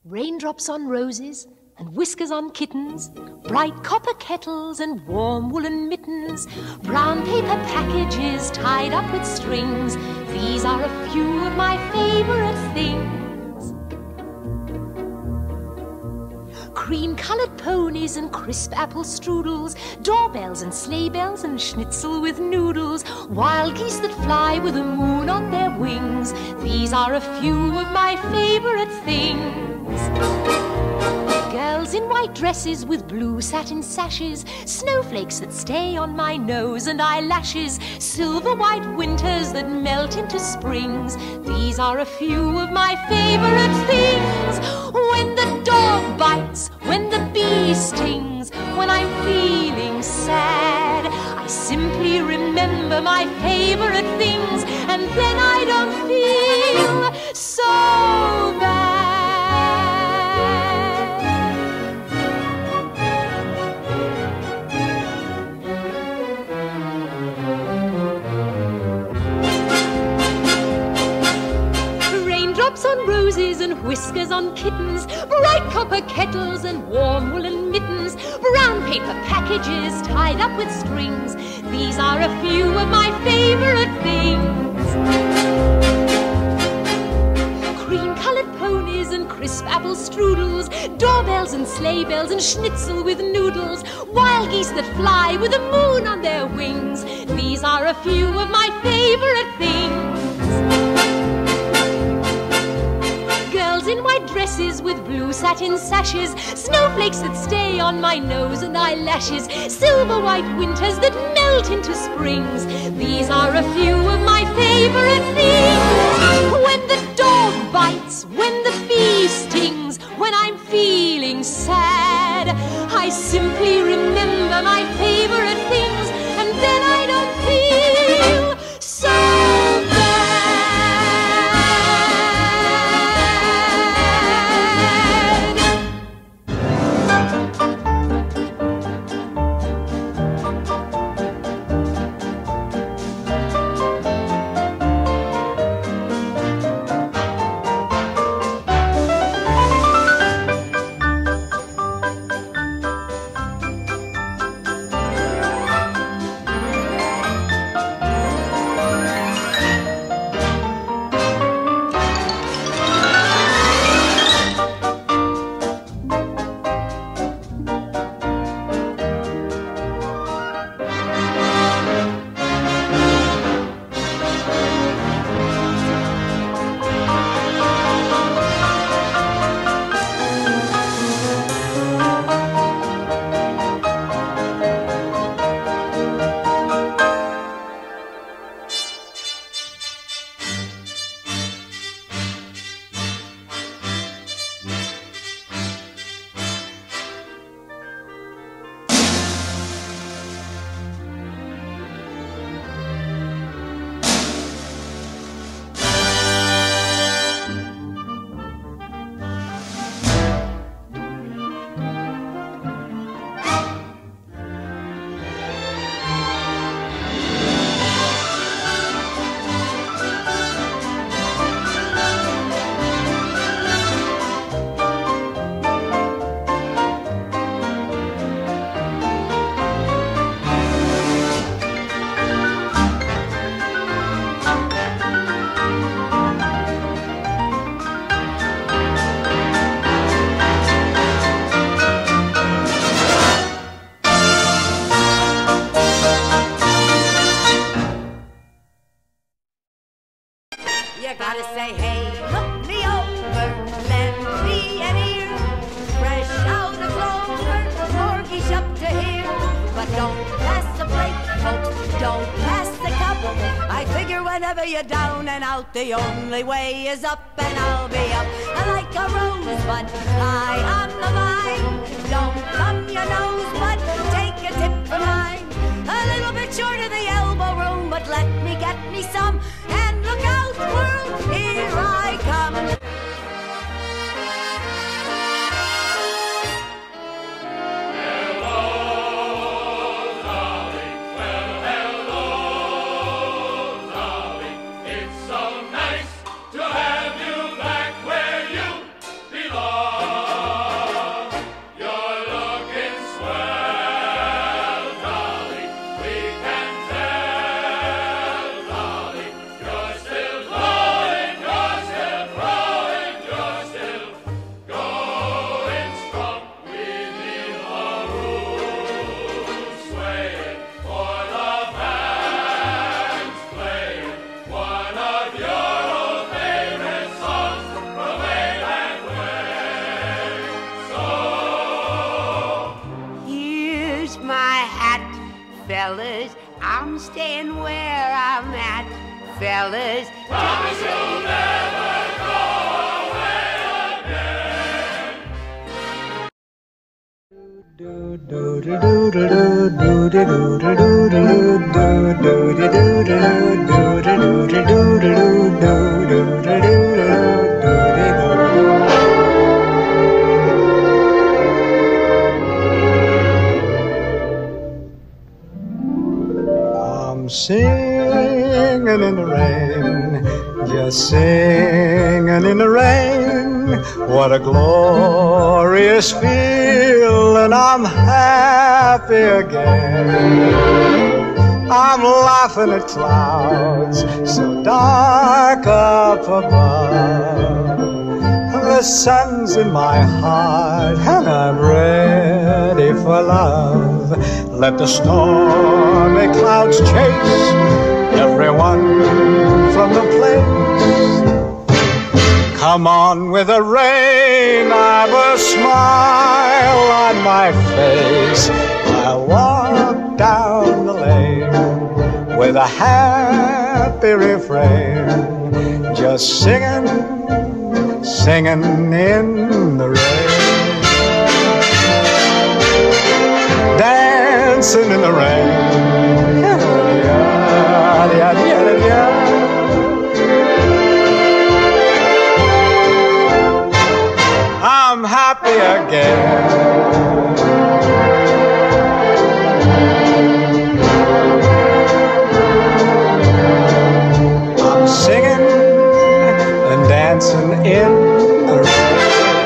Raindrops on roses and whiskers on kittens, bright copper kettles and warm woolen mittens, brown paper packages tied up with strings. These are a few of my favorite things. Cream-colored ponies and crisp apple strudels, doorbells and sleigh bells and schnitzel with noodles, wild geese that fly with the moon on their wings. These are a few of my favorite things. Girls in white dresses with blue satin sashes, snowflakes that stay on my nose and eyelashes, silver white winters that melt into springs. These are a few of my favorite things. When the dog bites, when the bee stings, when I'm feeling sad, I simply remember my favorite things, and then I don't feel so bad. On roses and whiskers on kittens, bright copper kettles and warm woolen mittens, brown paper packages tied up with strings. These are a few of my favorite things. Cream-colored ponies and crisp apple strudels, doorbells and sleigh bells and schnitzel with noodles, wild geese that fly with the moon on their wings. These are a few of my favorite things. Girls in white dresses with blue satin sashes, snowflakes that stay on my nose and eyelashes, silver white winters that melt into springs. These are a few of my favorite things. When the dog bites, when the bee stings, when I'm feeling sad, I simply remember my favorite things, and then I don't feel so bad. The only way is up, and I'll be up like a rosebud high on the vine. Don't thumb your nose, but take a tip from mine. A little bit short of the elbow room, but let me get me some. And look out, world, here I come. To have you back where you belong. fellas, I'm staying where I'm at, fellas. Promise you'll never go away again. I'm singing in the rain, just singing in the rain. What a glorious feeling, I'm happy again. I'm laughing at clouds so dark up above. The sun's in my heart and I'm ready for love. Let the stormy clouds chase everyone from the place. Come on with the rain, I've a smile on my face. I'll walk down the lane with a happy refrain, just singing, singing in the rain. Dancing in the rain. I'm happy again. I'm singing and dancing in the rain.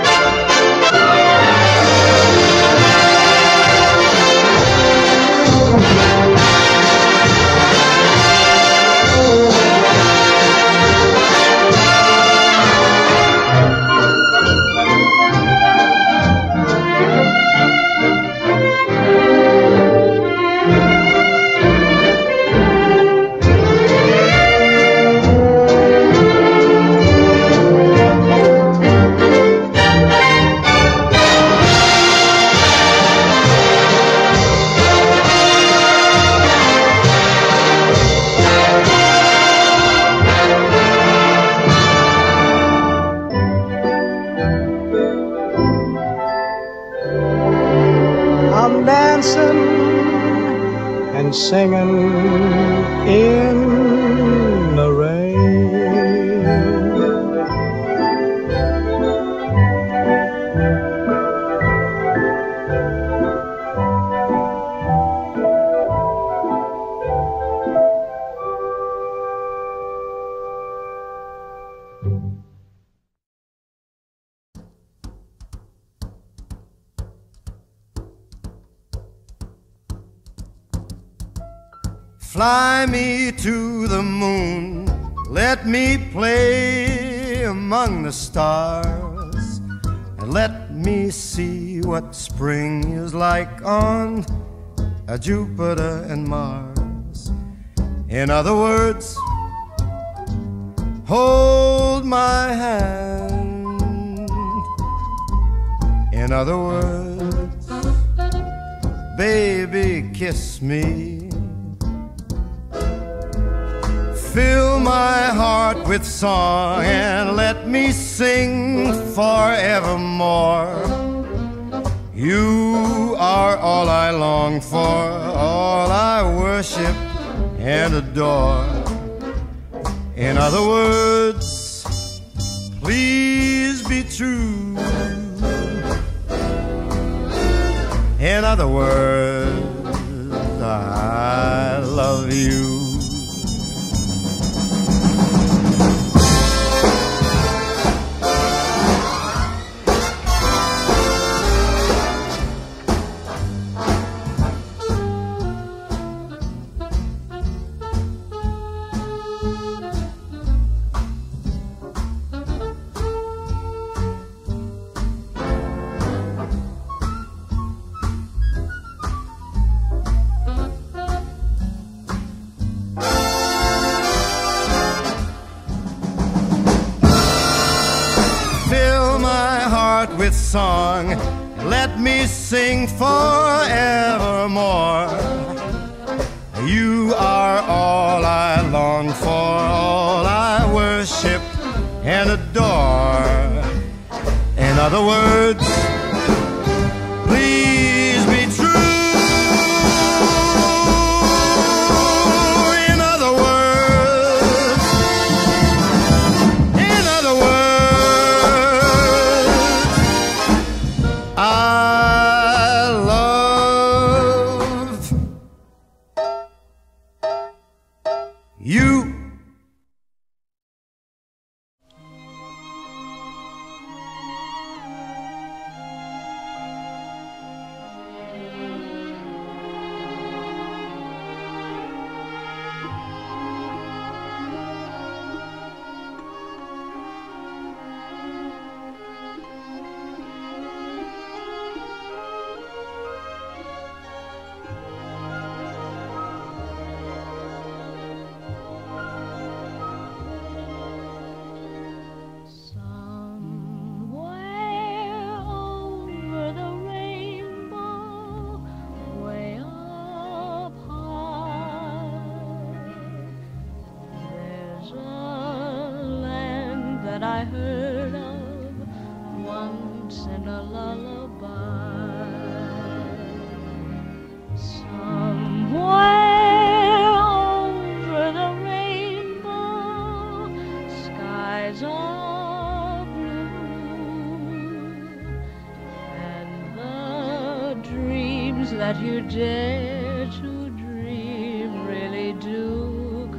And singing in the rain. Fly me to the moon, let me play among the stars, and let me see what spring is like on Jupiter and Mars. In other words, hold my hand. In other words, baby, kiss me. Fill my heart with song and let me sing forevermore. You are all I long for, all I worship and adore. In other words, please be true. In other words, I love you. With song, let me sing forevermore. You are all I long for, all I worship and adore. In other words, please be true. In other words, I love you. I heard of once in a lullaby. Somewhere over the rainbow, skies are blue, and the dreams that you dare to dream really do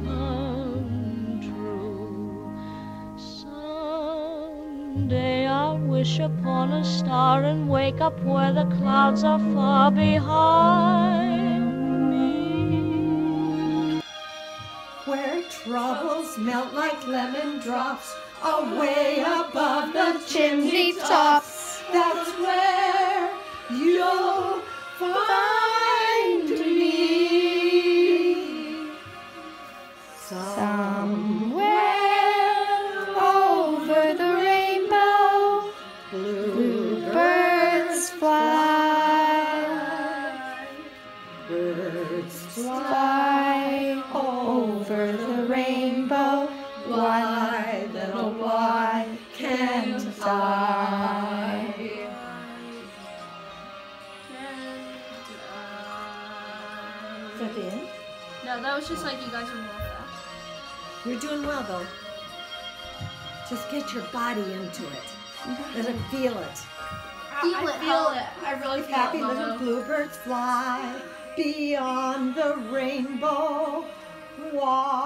someday. I'll wish upon a star and wake up where the clouds are far behind me, where troubles melt like lemon drops away above the chimney tops. That's where you'll find me. Somewhere over the rainbow, bluebirds fly. Birds fly over the rainbow. Why, little why can't I? Is that the end? No, that was just like you guys were more fast. You're doing well, though. Just get your body into it. Let it feel it. Feel it. I really feel Happy it, little Mama. bluebirds fly beyond the rainbow. Why?